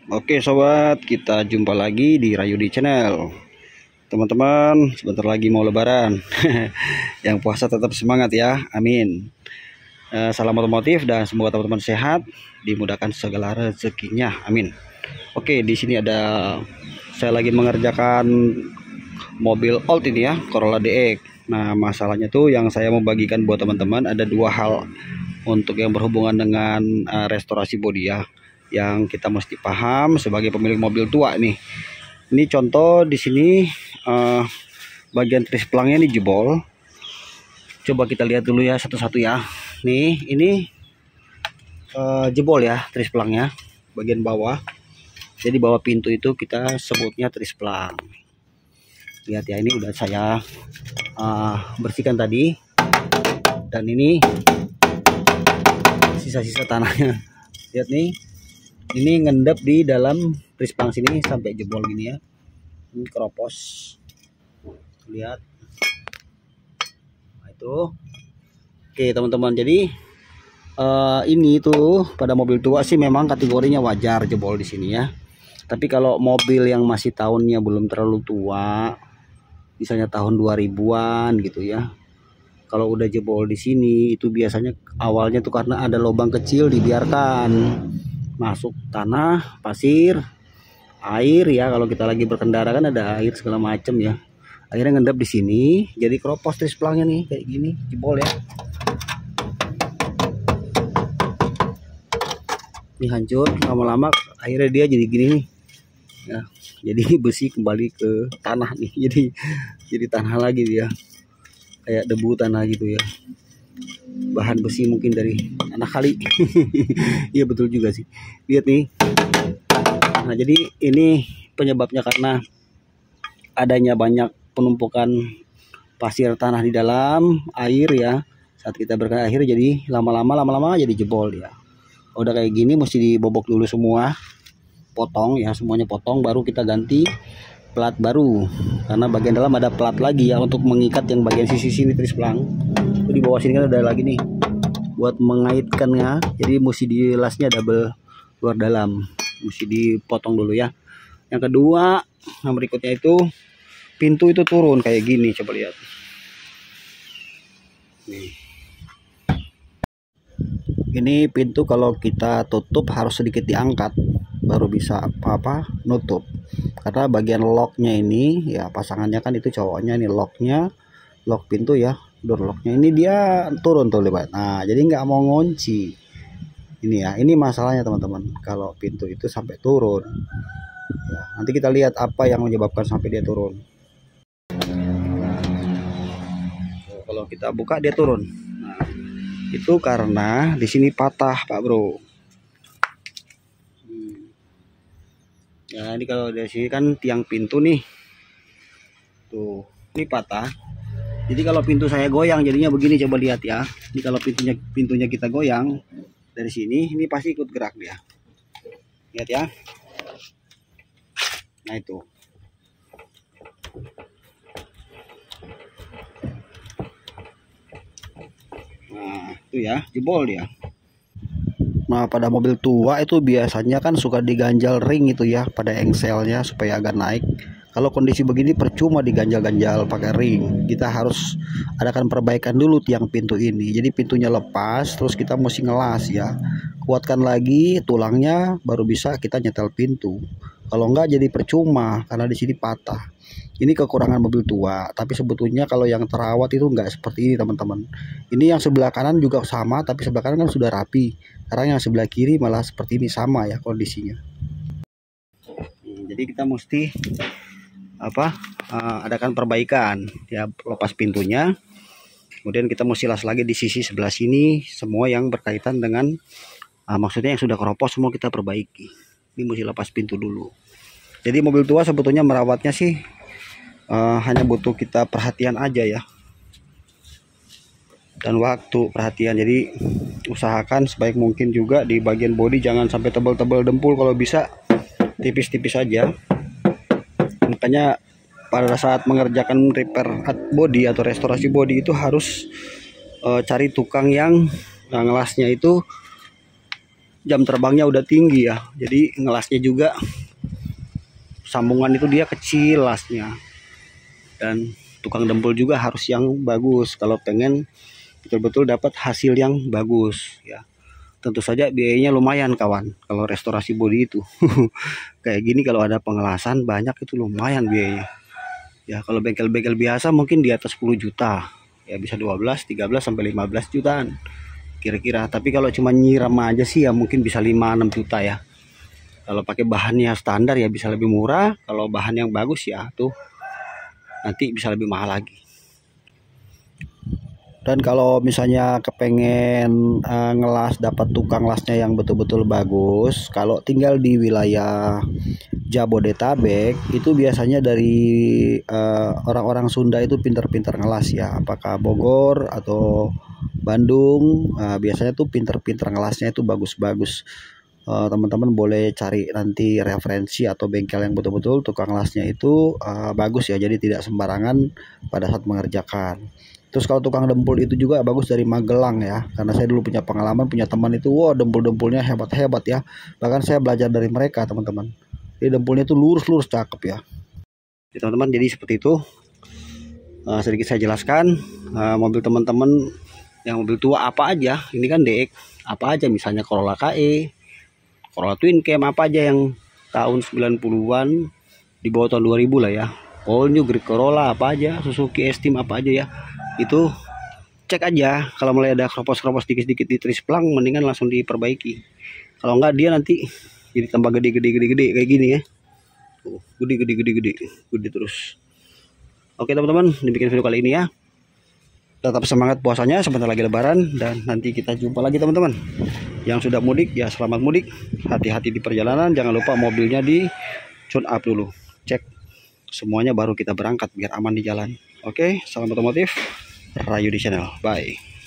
Oke sobat, kita jumpa lagi di Rayudi Channel. Teman-teman, sebentar lagi mau lebaran. Yang puasa tetap semangat ya, amin. Salam otomotif dan semoga teman-teman sehat, dimudahkan segala rezekinya, amin. Oke, di sini ada saya lagi mengerjakan mobil old ini ya, Corolla DX. Nah, masalahnya tuh yang saya mau bagikan buat teman-teman ada dua hal untuk yang berhubungan dengan restorasi bodi ya, yang kita mesti paham sebagai pemilik mobil tua nih. Ini contoh di sini bagian tris pelangnya ini jebol. Coba kita lihat dulu ya satu-satu ya. Nih, ini jebol ya tris pelangnya bagian bawah. Jadi bawah pintu itu kita sebutnya tris pelang. Lihat ya, ini udah saya bersihkan tadi. Dan ini sisa-sisa tanahnya. Lihat nih. Ini ngendap di dalam tris pelang sini sampai jebol gini ya. Ini keropos. Lihat. Nah, itu. Oke, teman-teman. Jadi ini tuh pada mobil tua sih memang kategorinya wajar jebol di sini ya. Tapi kalau mobil yang masih tahunnya belum terlalu tua, misalnya tahun 2000-an gitu ya. Kalau udah jebol di sini itu biasanya awalnya tuh karena ada lubang kecil dibiarkan. Masuk tanah, pasir, air ya, kalau kita lagi berkendara kan ada air segala macam ya. Akhirnya ngendap di sini, jadi keropos tris pelangnya nih kayak gini, jebol ya. Ini hancur, lama-lama akhirnya dia jadi gini nih. Ya, jadi besi kembali ke tanah nih. Jadi tanah lagi dia. Kayak debu tanah gitu ya. Bahan besi mungkin dari anak kali. Iya betul juga sih. Lihat nih. Nah, jadi ini penyebabnya karena adanya banyak penumpukan pasir tanah di dalam air ya. Saat kita berkena air jadi lama-lama jadi jebol ya. Udah kayak gini mesti dibobok dulu semua. Potong ya, semuanya potong baru kita ganti plat baru. Karena bagian dalam ada plat lagi ya untuk mengikat yang bagian sisi sini tris pelang. Itu di bawah sini kan ada lagi nih buat mengaitkannya, jadi mesti dilasnya double luar dalam, mesti dipotong dulu ya. Yang kedua, yang berikutnya itu pintu itu turun kayak gini, coba lihat nih. Ini pintu kalau kita tutup harus sedikit diangkat baru bisa apa nutup, karena bagian locknya ini ya, pasangannya kan itu cowoknya, ini locknya, lock pintu ya, door locknya ini dia turun tuh lebat. Nah, jadi nggak mau ngunci ini ya. Ini masalahnya teman-teman, kalau pintu itu sampai turun ya, nanti kita lihat apa yang menyebabkan sampai dia turun. Kalau kita buka dia turun. Nah, itu karena di sini patah Pak Bro. Ya, ini kalau dari sini kan tiang pintu nih, tuh ini patah. Jadi kalau pintu saya goyang jadinya begini, coba lihat ya. Ini kalau pintunya kita goyang dari sini, ini pasti ikut gerak dia. Lihat ya. Nah itu. Nah itu ya, jebol dia. Nah pada mobil tua itu biasanya kan suka diganjal ring itu ya, pada engselnya supaya agak naik. Kalau kondisi begini percuma diganjal-ganjal pakai ring. Kita harus adakan perbaikan dulu tiang pintu ini. Jadi pintunya lepas, terus kita mesti ngelas ya. Kuatkan lagi tulangnya, baru bisa kita nyetel pintu. Kalau enggak jadi percuma karena di sini patah. Ini kekurangan mobil tua. Tapi sebetulnya kalau yang terawat itu enggak seperti ini teman-teman. Ini yang sebelah kanan juga sama, tapi sebelah kanan kan sudah rapi. Sekarang yang sebelah kiri malah seperti ini, sama ya kondisinya. Jadi kita mesti adakan perbaikan ya, lepas pintunya, kemudian kita mesti las lagi di sisi sebelah sini, semua yang berkaitan dengan maksudnya yang sudah keropos semua kita perbaiki. Ini mesti lepas pintu dulu. Jadi mobil tua sebetulnya merawatnya sih hanya butuh kita perhatian aja ya, dan waktu perhatian. Jadi usahakan sebaik mungkin juga di bagian bodi jangan sampai tebal-tebal dempul, kalau bisa tipis-tipis aja. Makanya pada saat mengerjakan repair body atau restorasi body itu harus cari tukang yang ngelasnya itu jam terbangnya udah tinggi ya, jadi ngelasnya juga sambungan itu dia kecil lasnya. Dan tukang dempul juga harus yang bagus kalau pengen betul-betul dapat hasil yang bagus ya. Tentu saja biayanya lumayan kawan kalau restorasi bodi itu. Kayak gini kalau ada pengelasan banyak itu lumayan biayanya. Ya kalau bengkel-bengkel biasa mungkin di atas 10 juta. Ya bisa 12, 13 sampai 15 jutaan kira-kira. Tapi kalau cuma nyiram aja sih ya mungkin bisa 5-6 juta ya. Kalau pakai bahannya standar ya bisa lebih murah. Kalau bahan yang bagus ya tuh nanti bisa lebih mahal lagi. Dan kalau misalnya kepengen ngelas, dapat tukang lasnya yang betul-betul bagus, kalau tinggal di wilayah Jabodetabek itu biasanya dari orang-orang Sunda itu pinter-pinter ngelas ya, apakah Bogor atau Bandung, biasanya tuh pinter-pinter ngelasnya itu bagus-bagus. Teman-teman boleh cari nanti referensi atau bengkel yang betul-betul tukang lasnya itu bagus ya, jadi tidak sembarangan pada saat mengerjakan. Terus kalau tukang dempul itu juga bagus dari Magelang ya, karena saya dulu punya pengalaman, punya teman itu, wow dempul-dempulnya hebat-hebat ya. Bahkan saya belajar dari mereka teman-teman. Jadi dempulnya itu lurus-lurus cakep ya. Jadi teman-teman, jadi seperti itu. Sedikit saya jelaskan mobil teman-teman yang mobil tua apa aja. Ini kan DX apa aja, misalnya Corolla KE, Corolla Twin Cam apa aja yang tahun 90-an di bawah tahun 2000 lah ya. All New Great Corolla apa aja, Suzuki Esteem apa aja ya. Itu cek aja, kalau mulai ada keropos-keropos dikit-dikit di trisplang mendingan langsung diperbaiki. Kalau enggak dia nanti jadi tambah gede kayak gini ya. Gede terus. Oke teman-teman, dibikin video kali ini ya. Tetap semangat puasanya, sebentar lagi lebaran dan nanti kita jumpa lagi teman-teman. Yang sudah mudik ya selamat mudik. Hati-hati di perjalanan, jangan lupa mobilnya di tune up dulu. Cek semuanya baru kita berangkat biar aman di jalan. Oke, salam otomotif Rayu di channel. Bye.